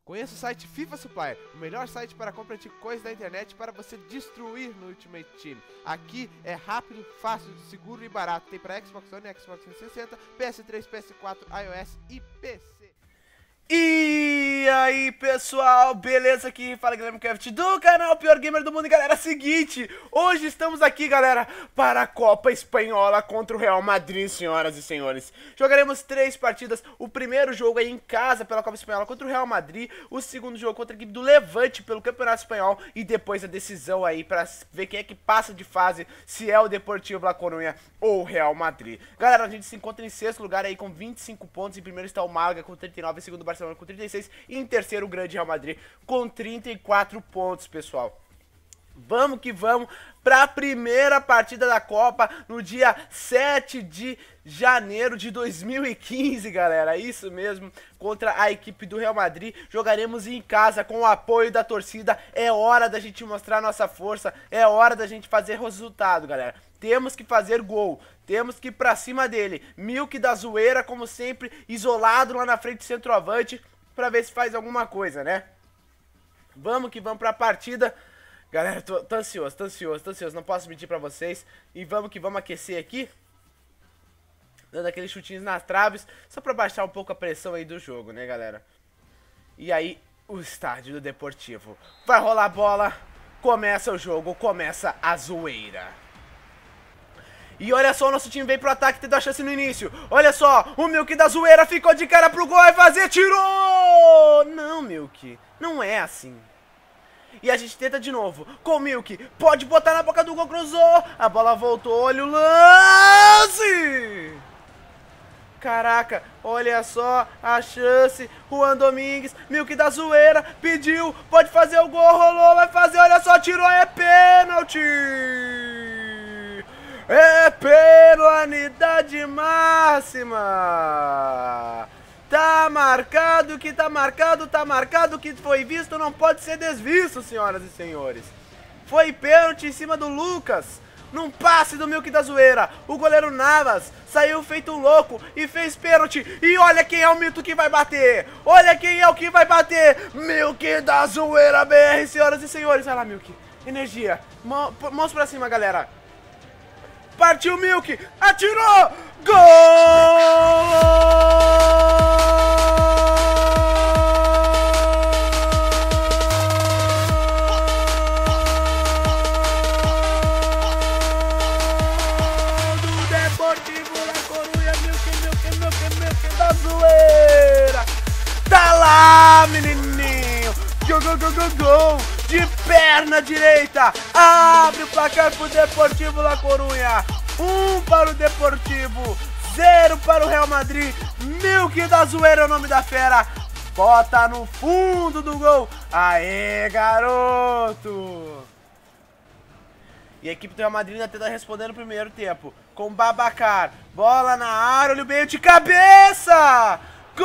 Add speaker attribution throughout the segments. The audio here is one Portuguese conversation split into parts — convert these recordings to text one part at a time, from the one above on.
Speaker 1: Conheça o site FIFA Supplier, o melhor site para compra de coisas da internet para você destruir no Ultimate Team. Aqui é rápido, fácil, seguro e barato. Tem para Xbox One, Xbox 360, PS3, PS4, iOS e PC.
Speaker 2: E aí pessoal, beleza? Aqui fala Guilherme Craft do canal Pior Gamer do Mundo. E galera, seguinte, hoje estamos aqui, galera, para a Copa Espanhola contra o Real Madrid, senhoras e senhores. Jogaremos 3 partidas, o primeiro jogo aí em casa pela Copa Espanhola contra o Real Madrid, o segundo jogo contra a equipe do Levante pelo Campeonato Espanhol e depois a decisão aí para ver quem é que passa de fase, se é o Deportivo La Coruña ou o Real Madrid. Galera, a gente se encontra em 6º lugar aí com 25 pontos, em primeiro está o Málaga com 39, em segundo o Barcelona com 36 e em terceiro o grande Real Madrid com 34 pontos, pessoal. Vamos que vamos para a primeira partida da Copa no dia 7 de janeiro de 2015, galera. Isso mesmo, contra a equipe do Real Madrid. Jogaremos em casa com o apoio da torcida. É hora da gente mostrar nossa força, é hora da gente fazer resultado, galera. Temos que fazer gol, temos que ir pra cima dele. Milk da zoeira, como sempre, isolado lá na frente, centroavante, pra ver se faz alguma coisa, né? Vamos que vamos pra partida. Galera, tô ansioso, não posso mentir pra vocês. E vamos que vamos aquecer aqui, dando aqueles chutinhos nas traves, só pra baixar um pouco a pressão aí do jogo, né, galera? E aí, o estádio do Deportivo. Vai rolar a bola, começa o jogo, começa a zoeira. E olha só, o nosso time veio pro ataque, tendo a chance no início. Olha só, o Milk da zoeira ficou de cara pro gol, vai fazer, tirou! Não, Milk, não é assim. E a gente tenta de novo, com o Milk, pode botar na boca do gol, cruzou. A bola voltou, olha o lance! Caraca, olha só a chance, Juan Domingues, Milk da zoeira, pediu, pode fazer o gol, rolou, vai fazer, olha só, tirou, é pênalti! É penalidade máxima! Tá marcado que tá marcado que foi visto, não pode ser desvisto, senhoras e senhores. Foi pênalti em cima do Lucas, num passe do Milk da zoeira. O goleiro Navas saiu feito um louco e fez pênalti. E olha quem é o mito que vai bater. Olha quem é o que vai bater. Milk da zoeira BR, senhoras e senhores. Vai lá, Milk. Energia. Mãos pra cima, galera. Partiu Milk, atirou, gol! Do Deportivo La Coruña, Milk da zoeira. Tá lá, menininho, gol. De perna direita, abre o placar pro Deportivo La Coruña. 1 para o Deportivo, 0 para o Real Madrid. Milk da zoeira é o nome da fera. Bota no fundo do gol. Aê, garoto! E a equipe do Real Madrid ainda tenta responder no primeiro tempo. Com Babacar, bola na área, olha o meio de cabeça.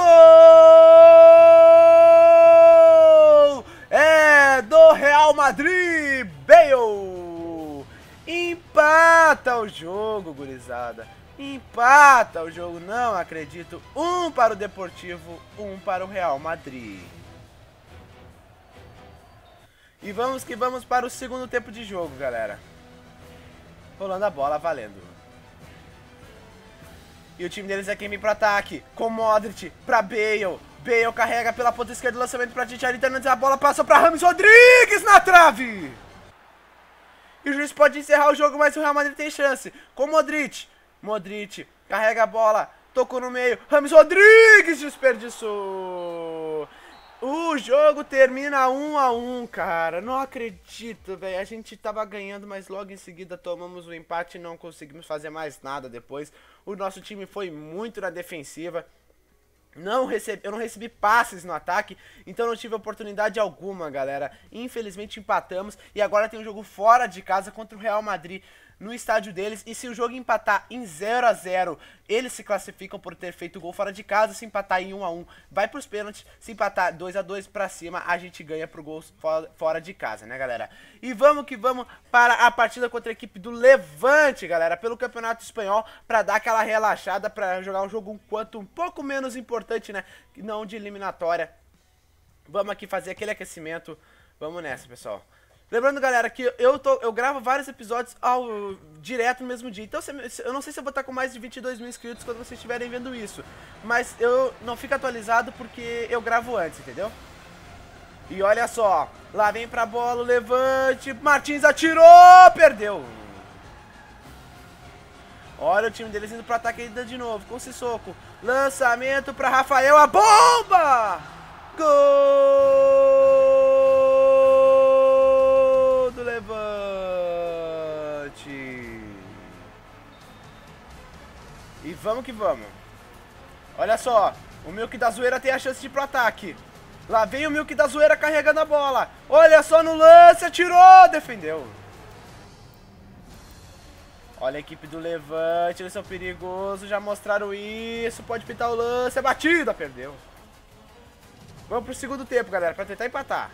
Speaker 2: Gol! É do Real Madrid, Bale! Empata o jogo, gurizada. Empata o jogo, não acredito. 1 para o Deportivo, 1 para o Real Madrid. E vamos que vamos para o segundo tempo de jogo, galera. Rolando a bola, valendo. E o time deles é quem vem pro ataque. Com Modric, pra Bale. Bale carrega pela ponta esquerda, lançamento pra Tchicharito, a bola passa pra James Rodrigues na trave. E o juiz pode encerrar o jogo, mas o Real Madrid tem chance. Com Modric. Modric carrega a bola, tocou no meio, James Rodrigues desperdiçou. O jogo termina 1 a 1, cara. Não acredito, velho. A gente tava ganhando, mas logo em seguida tomamos o empate e não conseguimos fazer mais nada depois. O nosso time foi muito na defensiva. Eu não recebi passes no ataque, então não tive oportunidade alguma, galera. Infelizmente empatamos e agora tem um jogo fora de casa contra o Real Madrid no estádio deles. E se o jogo empatar em 0 a 0, eles se classificam por ter feito gol fora de casa. Se empatar em 1 a 1, vai pros pênaltis. Se empatar 2 a 2 pra cima, a gente ganha pro gol fora de casa, né, galera? E vamos que vamos para a partida contra a equipe do Levante, galera, pelo Campeonato Espanhol, pra dar aquela relaxada, pra jogar um jogo um pouco menos importante, né, não de eliminatória. Vamos aqui fazer aquele aquecimento. Vamos nessa, pessoal. Lembrando, galera, que eu gravo vários episódios direto no mesmo dia. Então, eu não sei se eu vou estar com mais de 22 mil inscritos quando vocês estiverem vendo isso. Mas eu não fico atualizado porque eu gravo antes, entendeu? E olha só, lá vem pra bola o Levante. Martins atirou, perdeu. Olha o time deles indo pro ataque ainda de novo, com o Sissoko. Lançamento pra Rafael, a bomba! Gol do Levante. E vamos que vamos. Olha só, o Milk da Zoeira tem a chance de ir pro ataque. Lá vem o Milk da Zoeira carregando a bola. Olha só no lance, atirou, defendeu. Olha a equipe do Levante, eles são perigosos, já mostraram isso, pode pintar o lance, é batida, perdeu. Vamos pro segundo tempo, galera, pra tentar empatar.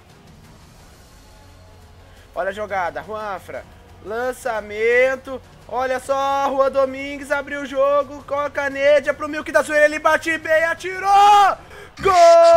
Speaker 2: Olha a jogada, Juanfra, lançamento, olha só, Juan Domingues abriu o jogo, com a Canédia pro Milk da Zoeira, ele bate bem, atirou! Gol!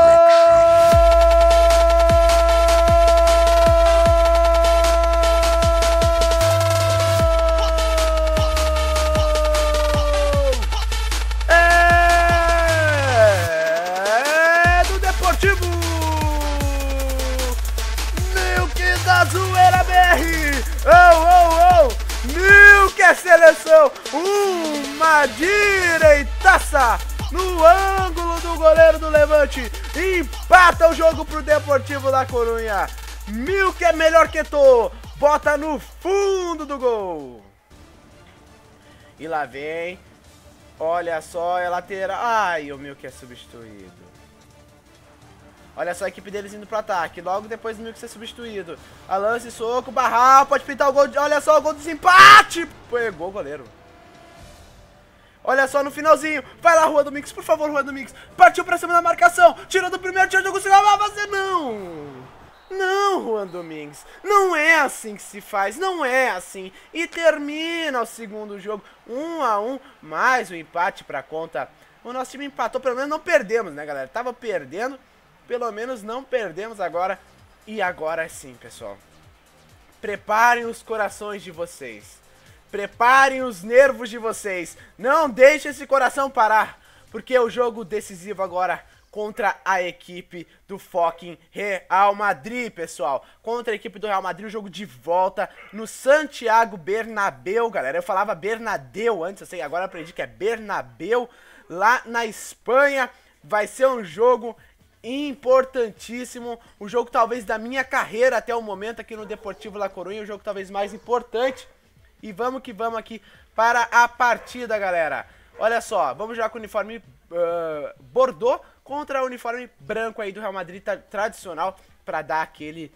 Speaker 2: Zoeira BR, Milk é seleção, uma direitaça no ângulo do goleiro do Levante, empata o jogo pro Deportivo La Coruña. Milk é melhor que Eto'o, bota no fundo do gol. E lá vem, olha só, é lateral, ai, o Milk é substituído. Olha só a equipe deles indo pro ataque. Logo depois do Milk ser substituído. Alan, Sissoko, Barral, pode pintar o gol. Olha só o gol do desempate. Pegou o goleiro. Olha só no finalzinho. Vai lá, Juan Domingues, por favor, Juan Domingues. Partiu pra cima da marcação. Tirou do primeiro, tiro do Gustavo. Ah, você não. Não, Juan Domingues. Não é assim que se faz. Não é assim. E termina o segundo jogo. 1-1. Mais um empate pra conta. O nosso time empatou. Pelo menos não perdemos, né, galera? Tava perdendo. Pelo menos não perdemos agora. E agora sim, pessoal. Preparem os corações de vocês. Preparem os nervos de vocês. Não deixe esse coração parar. Porque é o jogo decisivo agora contra a equipe do fucking Real Madrid, pessoal. Contra a equipe do Real Madrid, o jogo de volta no Santiago Bernabéu, galera. Eu falava Bernabéu antes, eu sei, agora eu aprendi que é Bernabéu. Lá na Espanha. Vai ser um jogo importantíssimo, o jogo talvez da minha carreira até o momento aqui no Deportivo La Coruña, o jogo talvez mais importante. E vamos que vamos aqui para a partida, galera. Olha só, vamos jogar com o uniforme Bordeaux contra o uniforme branco aí do Real Madrid tradicional, para dar aquele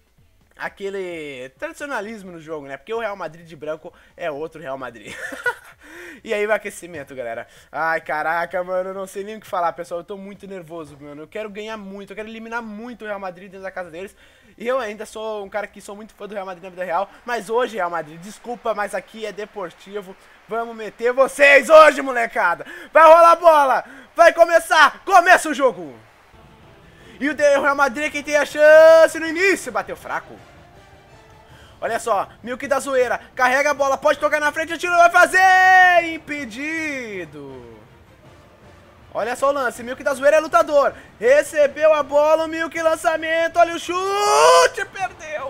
Speaker 2: tradicionalismo no jogo, né? Porque o Real Madrid de branco é outro Real Madrid. E aí o aquecimento, galera. Ai, caraca, mano, eu não sei nem o que falar, pessoal. Eu tô muito nervoso, mano. Eu quero ganhar muito, eu quero eliminar muito o Real Madrid dentro da casa deles. E eu ainda sou um cara que sou muito fã do Real Madrid na vida real. Mas hoje, Real Madrid, desculpa, mas aqui é Deportivo. Vamos meter vocês hoje, molecada. Vai rolar a bola. Vai começar. Começa o jogo. E o Real Madrid, quem tem a chance no início, bateu fraco. Olha só, Milk da Zoeira, carrega a bola, pode tocar na frente, o tiro vai fazer, impedido. Olha só o lance, Milk da Zoeira é lutador, recebeu a bola, o Milk lançamento, olha o chute, perdeu.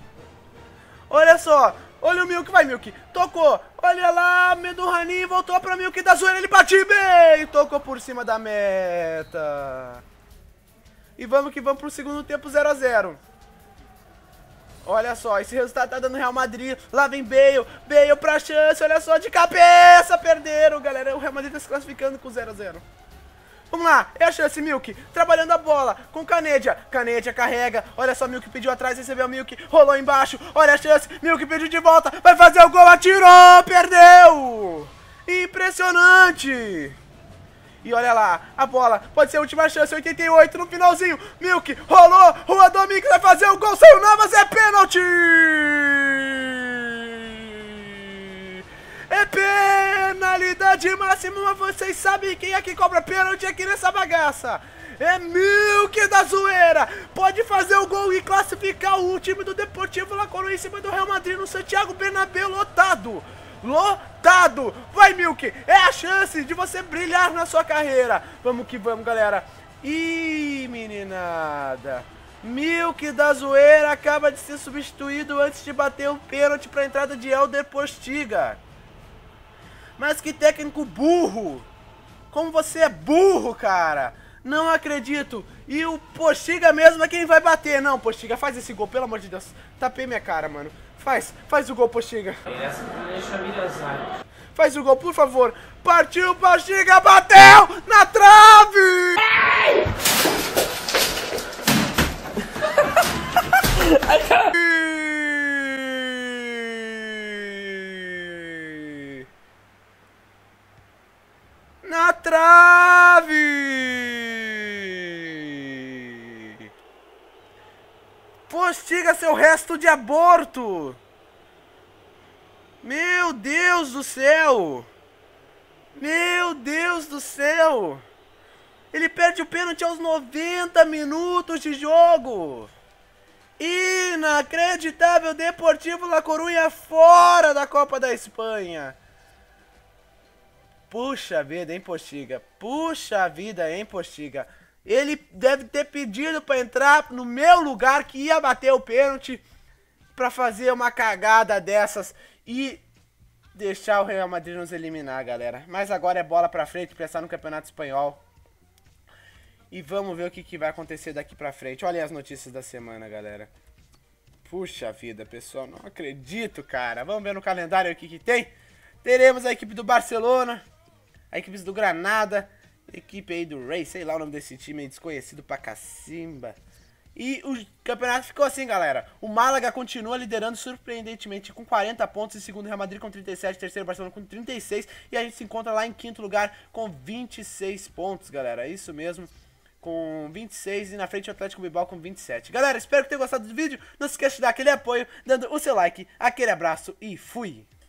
Speaker 2: Olha só, olha o Milk, vai Milk, tocou, olha lá, Medurranin voltou pra Milk da Zoeira, ele bate bem, tocou por cima da meta. E vamos que vamos pro segundo tempo 0-0. Olha só, esse resultado tá dando Real Madrid. Lá vem Bale, Bale pra chance. Olha só, de cabeça, perderam, galera. O Real Madrid tá se classificando com 0-0. Vamos lá, é a chance, Milk, trabalhando a bola com Canédia. Canédia carrega, olha só, Milk pediu atrás, recebeu o Milk, rolou embaixo. Olha a chance, Milk pediu de volta, vai fazer o gol, atirou, perdeu. Impressionante. E olha lá, a bola, pode ser a última chance, 88 no finalzinho. Milk, rolou, Juan Domingues vai fazer o gol, saiu Navas, é pênalti! É penalidade máxima, vocês sabem quem é que cobra pênalti aqui nessa bagaça. É Milk da zoeira. Pode fazer o gol e classificar o time do Deportivo La Coruña em cima do Real Madrid no Santiago Bernabéu lotado. Lotado. Vai, Milk. É a chance de você brilhar na sua carreira. Vamos que vamos, galera. Ih, meninada. Milk da zoeira acaba de ser substituído antes de bater o pênalti para a entrada de Elder Postiga. Mas que técnico burro! Como você é burro, cara! Não acredito! E o Postiga mesmo é quem vai bater. Não, Postiga, faz esse gol, pelo amor de Deus. Tapei minha cara, mano. Faz o gol, Postiga. Faz o gol, por favor. Partiu, Postiga, bateu na trave! Na trave! Postiga seu resto de aborto! Meu Deus do céu! Meu Deus do céu! Ele perde o pênalti aos 90 minutos de jogo! Inacreditável, Deportivo La Coruña fora da Copa da Espanha! Puxa vida, hein, Postiga? Puxa vida, hein, Postiga? Ele deve ter pedido pra entrar no meu lugar, que ia bater o pênalti, pra fazer uma cagada dessas e deixar o Real Madrid nos eliminar, galera. Mas agora é bola pra frente, pensar no Campeonato Espanhol. E vamos ver o que vai acontecer daqui pra frente. Olha as notícias da semana, galera. Puxa vida, pessoal, não acredito, cara. Vamos ver no calendário o que tem. Teremos a equipe do Barcelona, a equipe do Granada, a equipe aí do Rey, sei lá o nome desse time aí, desconhecido pra cacimba. E o campeonato ficou assim, galera. O Málaga continua liderando surpreendentemente com 40 pontos, em segundo Real Madrid com 37, terceiro Barcelona com 36. E a gente se encontra lá em quinto lugar com 26 pontos, galera. Isso mesmo, com 26 e na frente o Atlético Bilbao com 27. Galera, espero que tenham gostado do vídeo. Não se esqueça de dar aquele apoio, dando o seu like, aquele abraço e fui!